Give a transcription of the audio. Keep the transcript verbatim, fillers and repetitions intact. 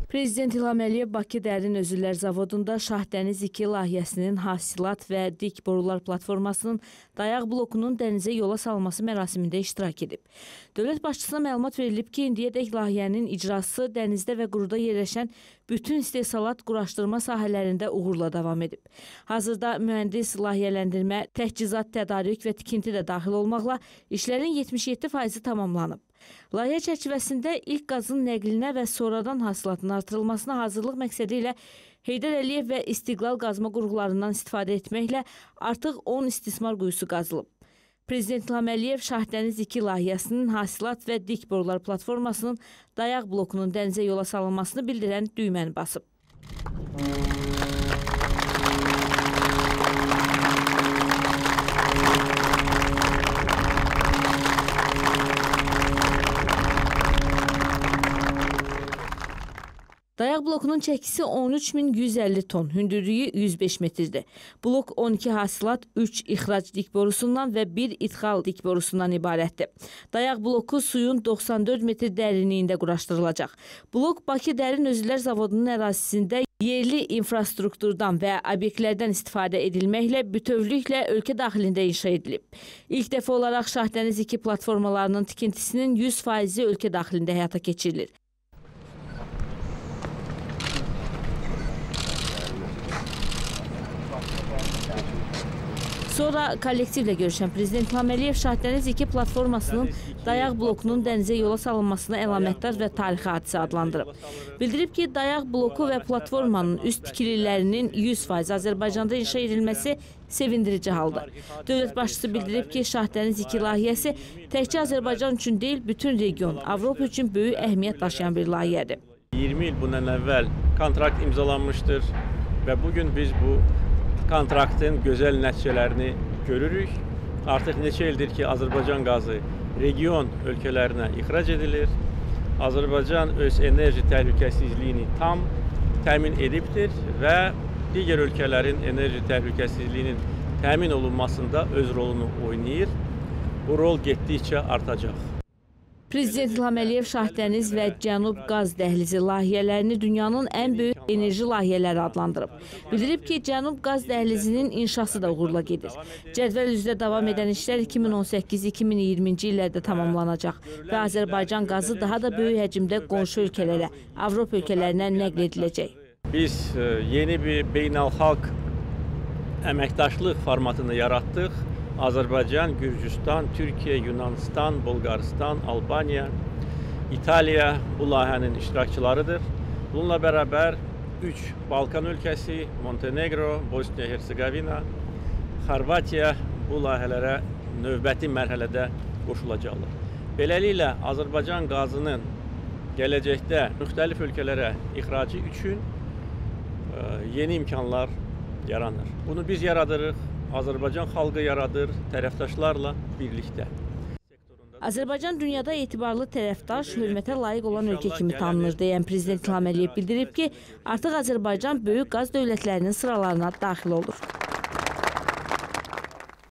Prezident İlham Əliyev Bakı Dərin Özüllər Zavodunda Şahdəniz iki layihəsinin hasilat və dik borular platformasının dayaq blokunun dənizə yola salınması mərasimində iştirak edib. Dövlət başçısına məlumat verilib ki, indiyədək layihənin icrası dənizdə və quruda yerləşən bütün istehsalat quraşdırma sahələrində uğurla davam edib. Hazırda mühəndis, layihələndirmə, təchizat, tədarük və tikinti də daxil olmaqla işlərin yetmiş yeddi faizi tamamlanıb. Layihə çərçivəsində ilk qazın nəqlinə və sonradan hasilatın artırılmasına hazırlıq məqsədi ilə Heydər Əliyev və İstiqlal qazma qurğularından istifadə etməklə artıq on istismar quyusu qazılıb. Prezident İlham Əliyev Şahdəniz iki layihəsinin hasilat və dik borular platformasının dayaq blokunun dənizə yola salınmasını bildirən düyməni basıb. Dayaq blokunun çəkisi on üç min yüz əlli ton, hündürlüyü yüz beş metrdir. Blok on iki hasilat, üç ixrac dik borusundan və bir idxal dik borusundan ibarətdir. Dayaq bloku suyun doxsan dörd metr dərinliyində quraşdırılacaq. Blok Bakı Dərin Özüllər Zavodunun ərazisində yerli infrastrukturdan və obyektlərdən istifadə edilməklə bütövlüklə ölkə daxilində inşa edilib. İlk dəfə olaraq Şahdəniz iki platformalarının tikintisinin yüz faizi ölkə daxilində həyata keçirilir. Sonra kollektivlə görüşən Prezident İlham Əliyev Şahdəniz iki platformasının dayaq blokunun dənizə yola salınmasını əlamətdar və tarixi hadisə adlandırıb. Bildirib ki, dayaq bloku və platformanın üst tikililərinin yüz faiz Azərbaycanda inşa edilməsi sevindirici haldır. Dövlət başçısı bildirib ki, Şahdəniz iki layihəsi təkcə Azərbaycan üçün deyil, bütün region, Avropa üçün böyük əhəmiyyət daşıyan bir layihədir. iyirmi il bundan əvvəl kontrakt imzalanmışdır və bugün biz bu kontraktın gözəl nəticələrini görürük. Artıq neçə ildir ki, Azərbaycan qazı region ölkələrinə ixrac edilir. Azərbaycan öz enerji təhlükəsizliyini tam təmin edibdir və digər ölkələrin enerji təhlükəsizliyinin təmin olunmasında öz rolunu oynayır. Bu rol getdikcə artacaq. Prezident İlham Əliyev Şahdəniz və Cənub qaz dəhlizi layihələrini dünyanın ən böyük enerji layihələri adlandırıb. Bildirib ki, Cənub qaz dəhlizinin inşası da uğurla gedir. Cədvəl üzrə davam edən işlər iki min on səkkiz iki min iyirminci illərdə tamamlanacaq və Azərbaycan qazı daha da böyük həcmdə qonşu ölkələrə, Avropa ölkələrinə nəql ediləcək. Biz yeni bir beynəlxalq əməkdaşlıq formatını yaratdıq. Azərbaycan, Gürcüstan, Türkiyə, Yunanistan, Bulqaristan, Albaniya, İtaliya bu layihənin iştirakçılarıdır. Bununla bərabər üç Balkan ölkəsi, Montenegro, Bosniya-Hersegovina, Xorvatiya bu layihələrə növbəti mərhələdə qoşulacaqlar. Beləliklə, Azərbaycan qazının gələcəkdə müxtəlif ölkələrə ixracı üçün yeni imkanlar yaranır. Bunu biz yaradırıq. Azərbaycan xalqı yaradır, tərəfdaşlarla birlikdə. Azərbaycan dünyada etibarlı tərəfdaş, hörmətə layiq olan ölkə kimi tanınır deyən Prezident İlham Əliyev bildirib ki, artıq Azərbaycan böyük qaz dövlətlərinin sıralarına daxil olur.